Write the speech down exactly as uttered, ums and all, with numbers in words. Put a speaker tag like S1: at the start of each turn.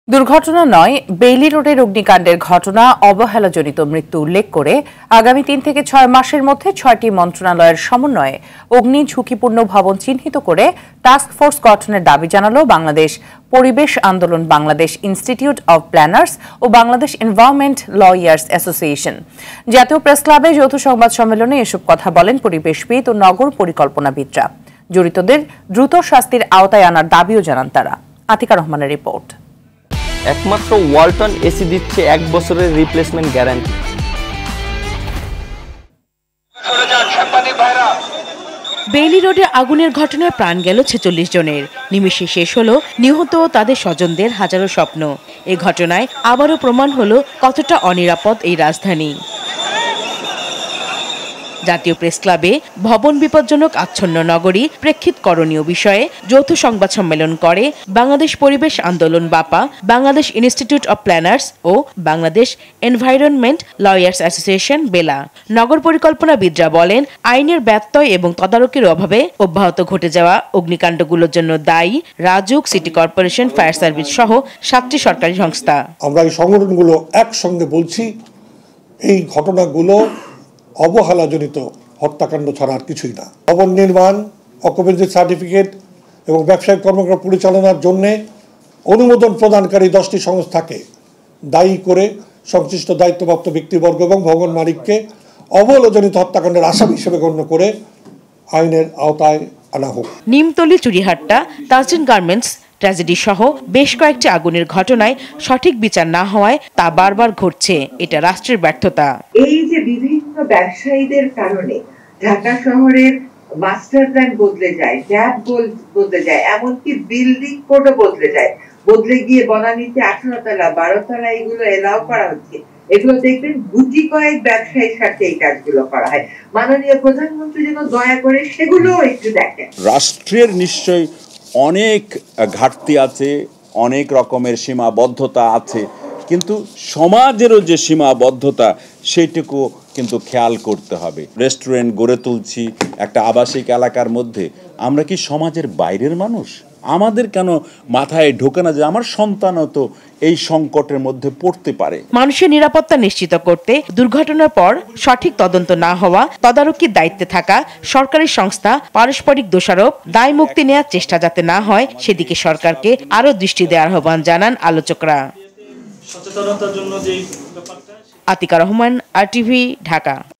S1: দুর্ঘটনা নয়, বেইলি রোডের অগ্নিকাণ্ডের ঘটনা অবহেলাজনিত মৃত্যু উল্লেখ করে আগামী তিন থেকে ছয় মাসের মধ্যে ছয়টি মন্ত্রণালয়ের সমন্বয়ে অগ্নি ঝুঁকিপূর্ণ ভবন চিহ্নিত করে টাস্ক ফোর্স গঠনের দাবি জানালো বাংলাদেশ পরিবেশ আন্দোলন, বাংলাদেশ ইনস্টিটিউট অব প্ল্যানার্স ও বাংলাদেশ এনভায়রনমেন্ট লয়ার্স অ্যাসোসিয়েশন। জাতীয় প্রেস ক্লাবে যৌথ সংবাদ সম্মেলনে এসব কথা বলেন পরিবেশবিদ ও নগর পরিকল্পনাবিদরা। জড়িতদের দ্রুত শাস্তির আওতায় আনার দাবিও জানান তারা। আতিকা রহমানের রিপোর্ট।
S2: একমাত্র ওয়ালটন এসি দিচ্ছে এক বছরের রিপ্লেসমেন্ট গ্যারান্টি।
S3: বেইলি রোডে আগুনের ঘটনায় প্রাণ গেল ছেচল্লিশ জনের। নিমেষে শেষ হলো নিহত তাদের স্বজনদের হাজারো স্বপ্ন। এই ঘটনায় আবারও প্রমাণ হলো কতটা অনিরাপদ এই রাজধানী। জাতীয় প্রেস ক্লাবে ভবন বিপজ্জনক আচ্ছন্ন নগরী প্রেক্ষিত করণীয় বিষয়ে যৌথ সংবাদ সম্মেলন করে বাংলাদেশ পরিবেশ আন্দোলন BAPA, Bangladesh institute of planners ও Bangladesh environment lawyers association BELA. নগর পরিকল্পনাবিদরা বলেন, আইনের ব্যত্যয় এবং তদারকির অভাবে অব্যাহত ঘটে যাওয়া অগ্নিকাণ্ডগুলোর জন্য দায়ী RAJUK, city corporation, fire service সহ সাতটি সরকারি সংস্থা।
S4: আমরা এই সংগঠনগুলো একসঙ্গে বলছি, এই ঘটনাগুলো অবহেলাজনিত হত্যাকাণ্ড ছাড়া আর কিছুই না। ভবন নির্মাণ, অকুপেন্সি সার্টিফিকেট এবং ব্যবসায়িক কর্মকাণ্ড পরিচালনার জন্য অনুমোদন প্রদানকারী দশটি সংস্থাকে দায়ী করে সংশ্লিষ্ট দায়িত্বপ্রাপ্ত ব্যক্তিবর্গ এবং ভবন মালিককে অবহেলাজনিত হত্যাকাণ্ডের আসামি হিসেবে গণ্য করে আইনের আওতায় আনা হোক।
S3: নিমতলী, চুরিহাট্টা, তাজরিন গার্মেন্টস ট্র্যাজেডি সহ বেশ কয়েকটি আগুনের ঘটনায় সঠিক বিচার না হওয়ায় তা বারবার ঘটছে। এটা রাষ্ট্রের ব্যর্থতা।
S5: এই যে বিভিন্ন ব্যবসায়ীদের কারণে ঢাকা শহরের মাস্টার প্ল্যান বদলে যায়, ট্যাব বদলে যায়, এমনকি বিল্ডিং কোডও বদলে যায়। বদলে গিয়ে বনানীতে আঠারো তলা, বারো তলা এগুলো এলাও করা হচ্ছে। এগুলো দেখবেন গুটি কয়েক ব্যবসায়ীর সাথে এই কাজগুলো করা হয়। মাননীয় প্রধানমন্ত্রী যেন দয়া করে সেগুলো একটু দেখেন।
S6: রাষ্ট্রের নিশ্চয়ই অনেক ঘাটতি আছে, অনেক রকমের সীমাবদ্ধতা আছে, কিন্তু সমাজেরও যে সীমাবদ্ধতা সেইটুকু কিন্তু খেয়াল করতে হবে। রেস্টুরেন্ট গড়ে তুলছি একটা আবাসিক এলাকার মধ্যে, আমরা কি সমাজের বাইরের মানুষ? আমাদের কেন মাথায় ঢোকে না যে আমার সন্তানও তো এই সংকটের মধ্যে পড়তে পারে?
S3: মানুষের নিরাপত্তা নিশ্চিত করতে দুর্ঘটনার পর সঠিক তদন্ত না হওয়া, তদারকির দায়িত্বে থাকা সরকারি সংস্থা পারস্পরিক দোষারোপ, দায় মুক্তি নেওয়ার চেষ্টা যাতে না হয় সেদিকে সরকারকে আরও দৃষ্টি দেওয়ার আহ্বান জানান আলোচকরা।
S7: সচেতনতার জন্য যে
S3: আতিকা রহমান, আর টিভি, ঢাকা।